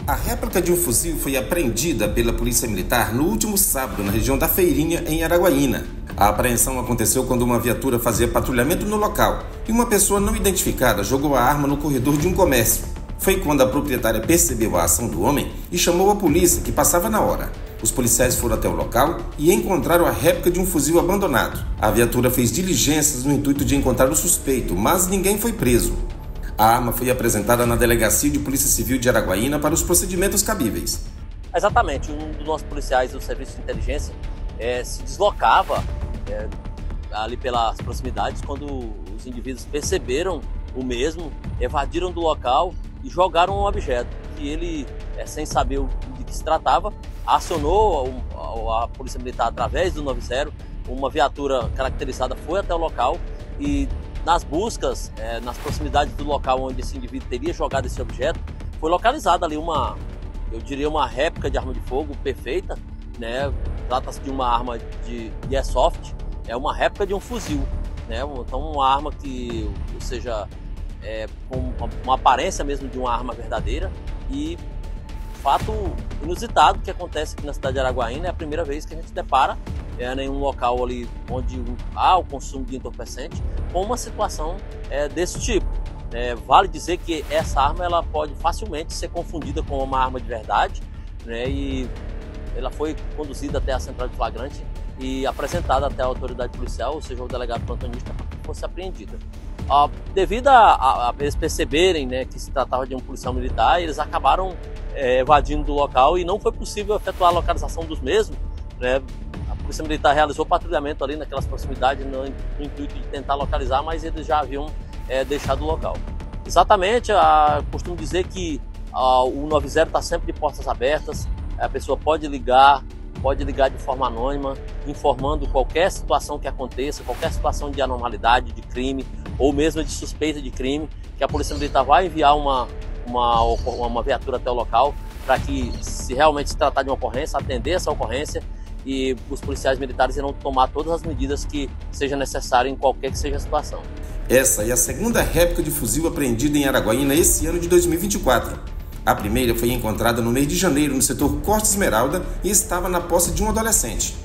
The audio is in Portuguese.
A réplica de um fuzil foi apreendida pela Polícia Militar no último sábado na região da Feirinha, em Araguaína. A apreensão aconteceu quando uma viatura fazia patrulhamento no local e uma pessoa não identificada jogou a arma no corredor de um comércio. Foi quando a proprietária percebeu a ação do homem e chamou a polícia, que passava na hora. Os policiais foram até o local e encontraram a réplica de um fuzil abandonado. A viatura fez diligências no intuito de encontrar o suspeito, mas ninguém foi preso. A arma foi apresentada na Delegacia de Polícia Civil de Araguaína para os procedimentos cabíveis. Exatamente, um dos nossos policiais do Serviço de Inteligência se deslocava ali pelas proximidades quando os indivíduos perceberam o mesmo, evadiram do local e jogaram um objeto que ele, sem saber de que se tratava, acionou a Polícia Militar através do 90, uma viatura caracterizada foi até o local e nas buscas, nas proximidades do local onde esse indivíduo teria jogado esse objeto, foi localizada ali uma réplica de arma de fogo perfeita, né? Trata-se de uma arma de airsoft, é uma réplica de um fuzil, né? Então uma arma que, ou seja, com uma aparência mesmo de uma arma verdadeira e fato inusitado que acontece aqui na cidade de Araguaína, é a primeira vez que a gente depara em um local ali onde há o consumo de entorpecente com uma situação desse tipo. Vale dizer que essa arma ela pode facilmente ser confundida com uma arma de verdade, né? E ela foi conduzida até a central de flagrante e apresentada até a autoridade policial, ou seja, o delegado plantonista, para que fosse apreendida. Devido a eles perceberem, né, que se tratava de um policial militar, eles acabaram evadindo do local e não foi possível efetuar a localização dos mesmos, né? A Polícia Militar realizou patrulhamento ali naquelas proximidades no intuito de tentar localizar, mas eles já haviam deixado o local. Exatamente, costumo dizer que o 90 está sempre de portas abertas, a pessoa pode ligar de forma anônima, informando qualquer situação que aconteça, qualquer situação de anormalidade, de crime, ou mesmo de suspeita de crime, que a Polícia Militar vai enviar uma viatura até o local, para que, se realmente se tratar de uma ocorrência, atender essa ocorrência e os policiais militares irão tomar todas as medidas que seja necessário em qualquer que seja a situação. Essa é a segunda réplica de fuzil apreendida em Araguaína esse ano de 2024. A primeira foi encontrada no mês de janeiro no setor Costa Esmeralda e estava na posse de um adolescente.